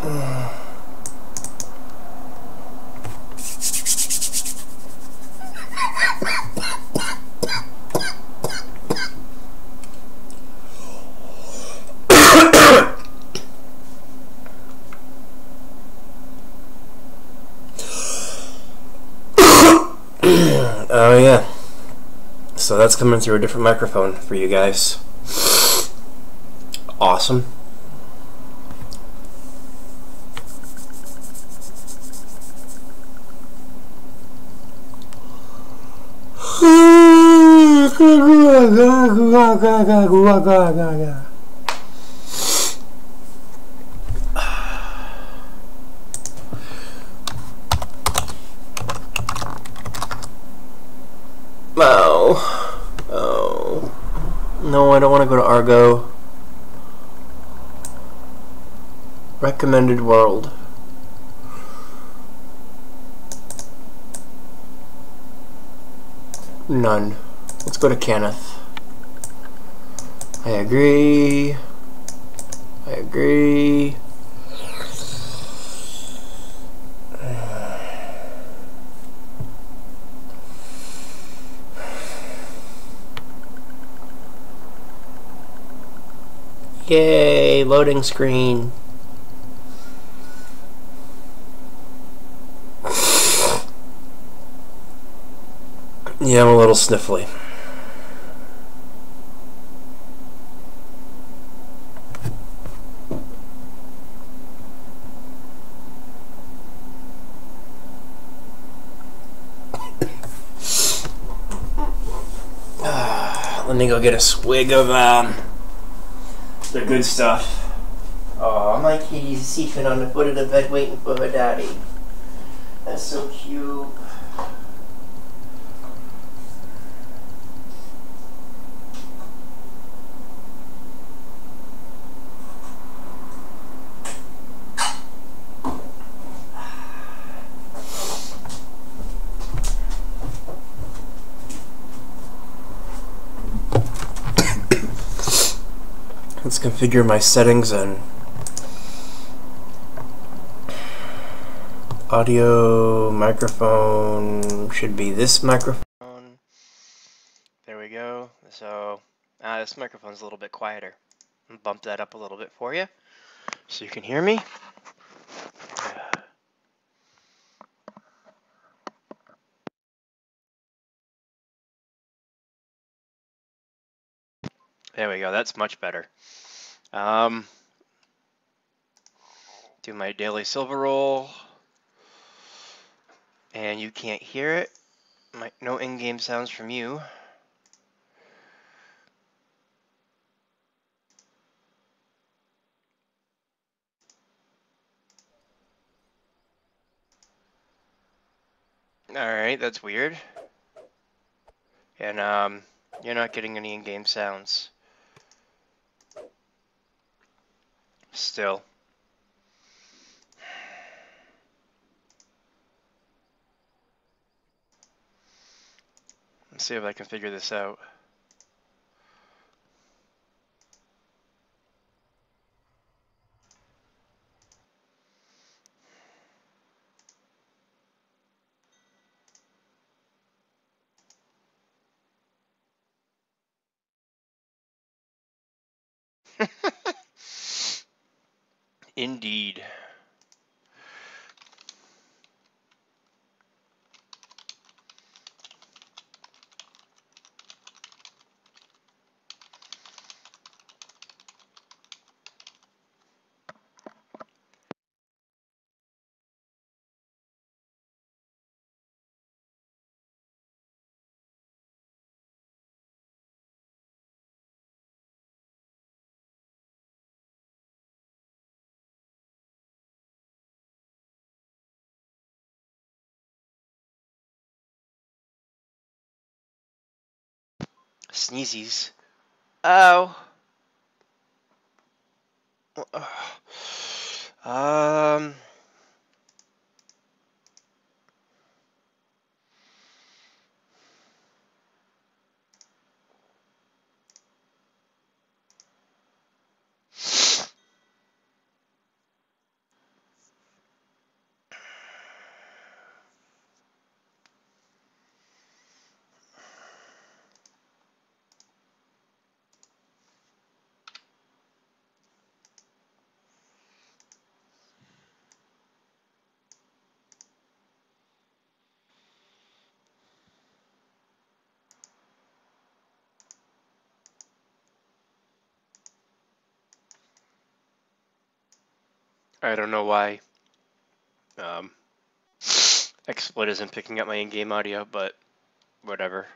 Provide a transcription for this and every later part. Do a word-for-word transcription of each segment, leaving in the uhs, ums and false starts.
Oh yeah, so that's coming through a different microphone for you guys. Awesome. Oh, oh, no, I don't want to go to Argo. Recommended world. None. Let's go to Kenneth. I agree. I agree. Yay, loading screen. Yeah, I'm a little sniffly. Let me go get a swig of um, the good stuff. Oh, my kitty's sleeping on the foot of the bed waiting for her daddy. That's so cute. Let's configure my settings and audio microphone should be this microphone. There we go. So uh, this microphone's a little bit quieter. I'll bump that up a little bit for you so you can hear me. There we go. That's much better. Um, do my daily silver roll, and you can't hear it. My, no in-game sounds from you. Alright, that's weird. And um, you're not getting any in-game sounds. Still. Let's see if I can figure this out. Indeed. Sneezies. Oh. Um. I don't know why um, XSplit isn't picking up my in-game audio, but whatever.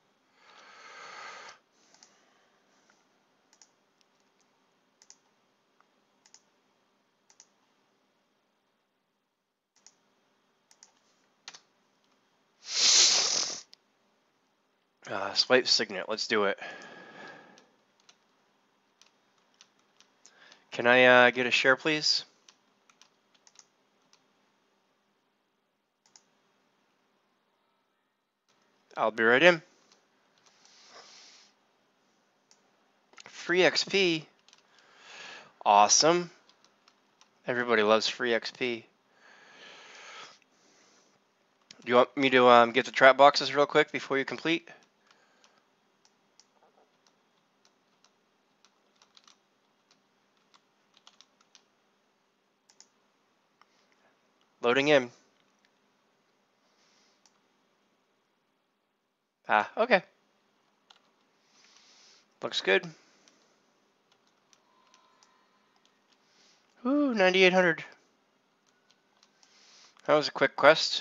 Uh, swipe Signet, let's do it. Can I uh, get a share, please? I'll be right in. Free X P. Awesome. Everybody loves free X P. Do you want me to um, get the trap boxes real quick before you complete? Loading in. Ah, okay. Looks good. Ooh, ninety-eight hundred. That was a quick quest.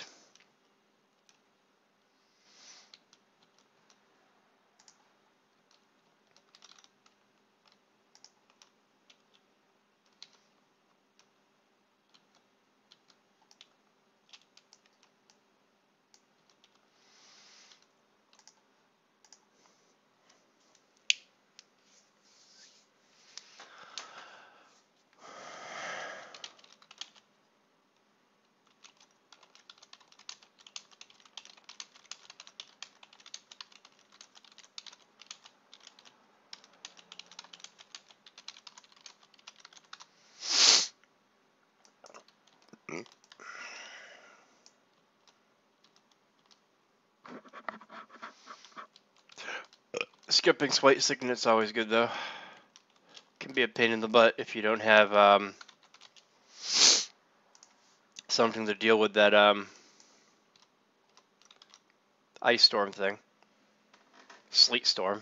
Skipping swipe Signet's always good though. Can be a pain in the butt if you don't have um, something to deal with that um, ice storm thing. Sleet storm.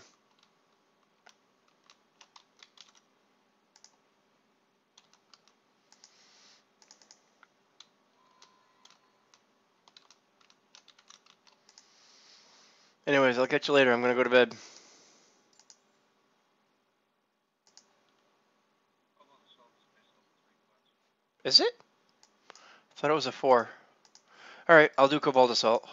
Anyways, I'll catch you later. I'm gonna go to bed. Is it? I thought it was a four. Alright, I'll do Cobalt Assault.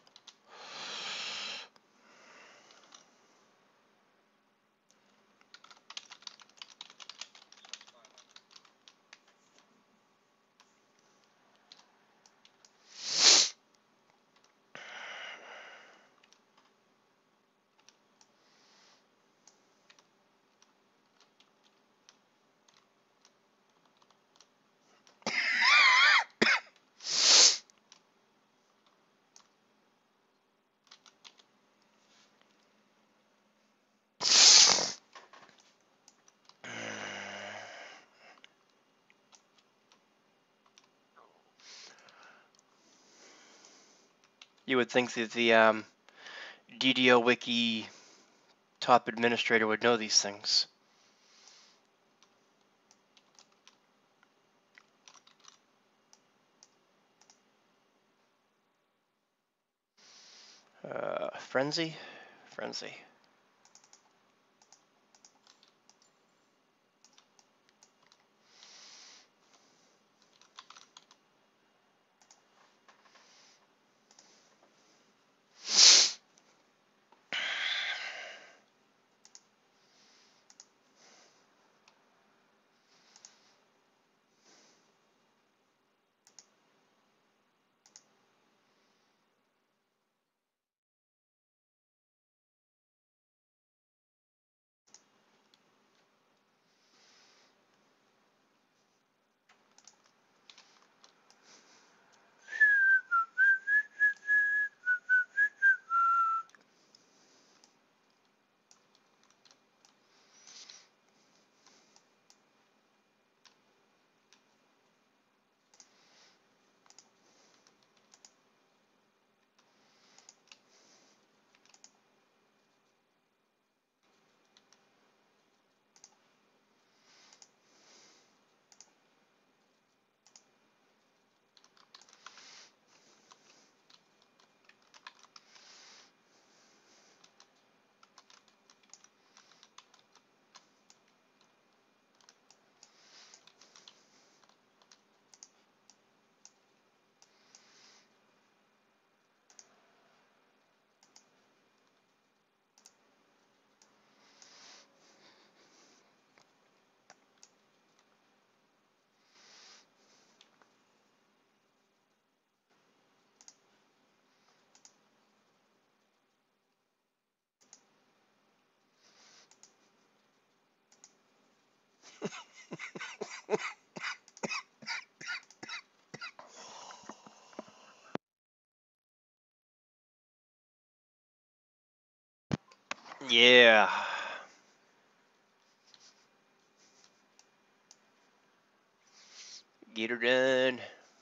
You would think that the um, D D O Wiki top administrator would know these things. Uh, Frenzy? Frenzy. Yeah. Get her done.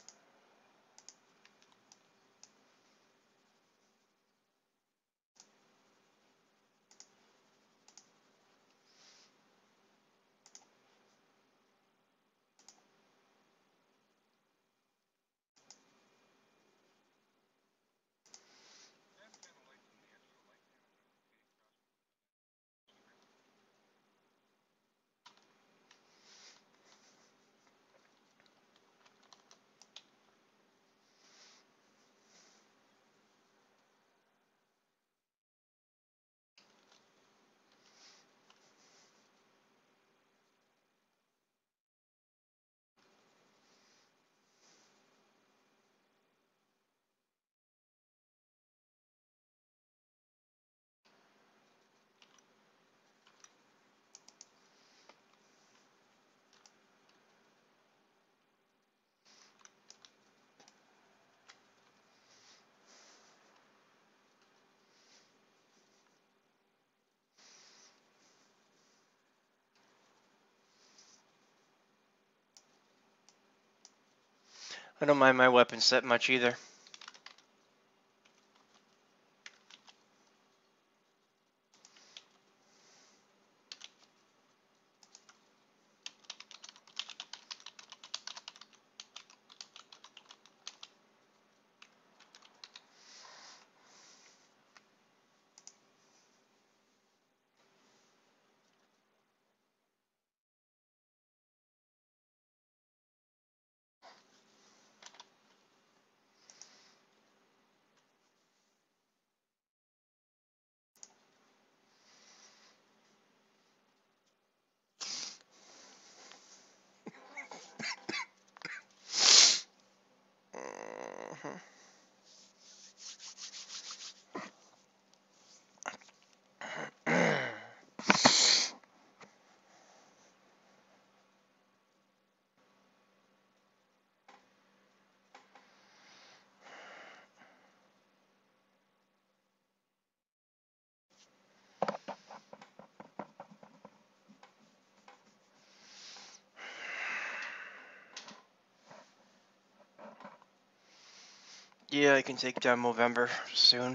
I don't mind my weapon set much either. Yeah, I can take down Movember soon.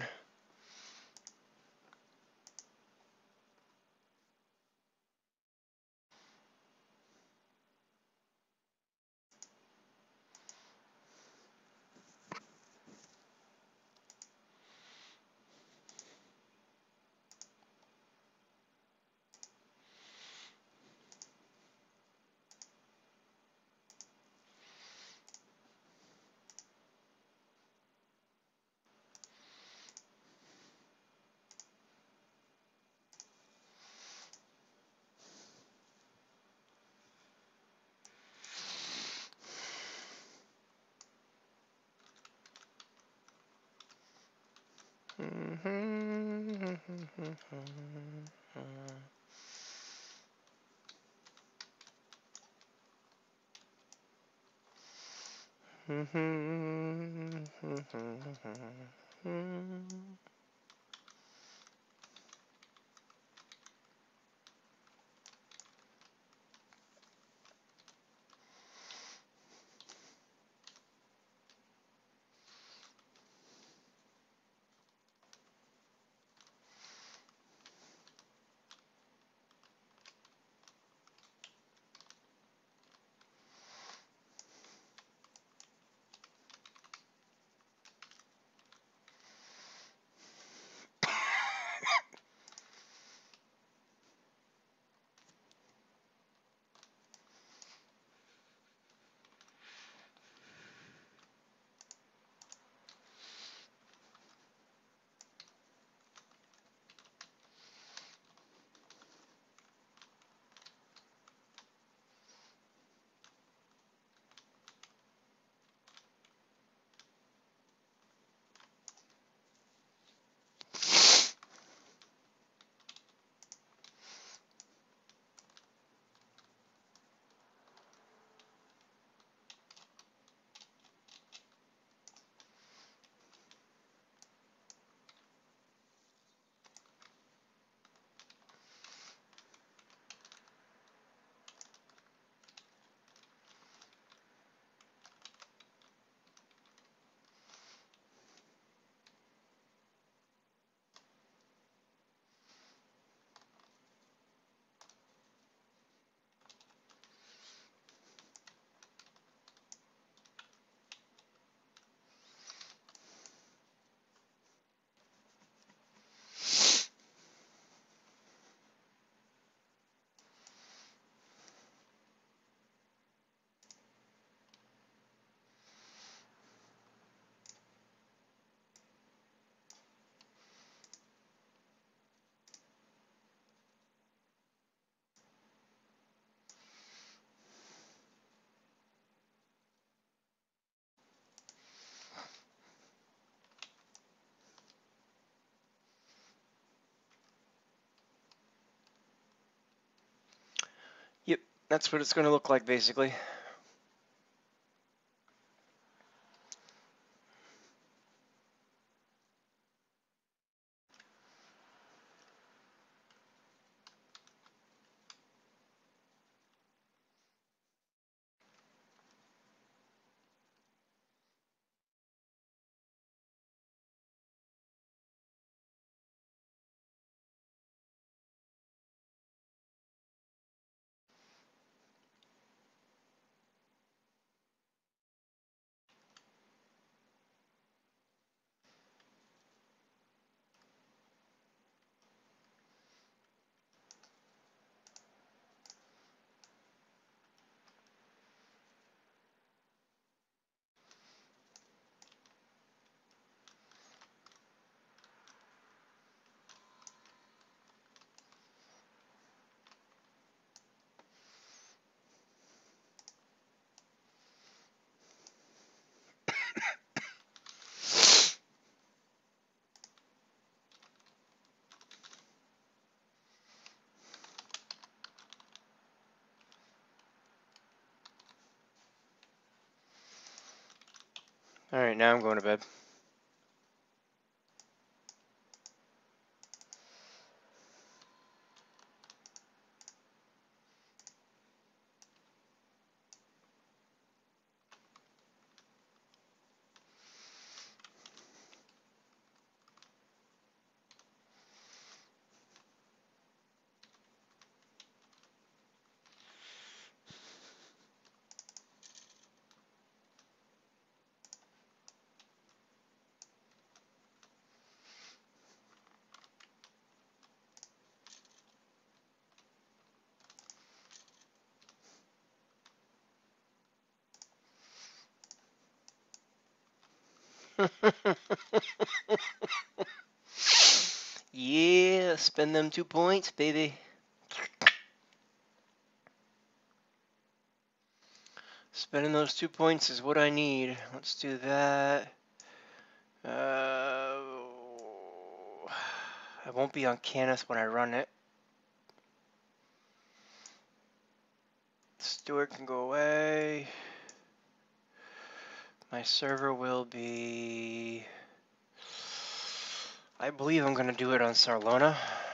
That's what it's going to look like, basically. Alright, now I'm going to bed. Yeah, spend them two points, baby. Spending those two points is what I need. Let's do that. Uh, I won't be on Canis when I run it. Stewart can go away. My server will be... I believe I'm going to do it on Sarlona.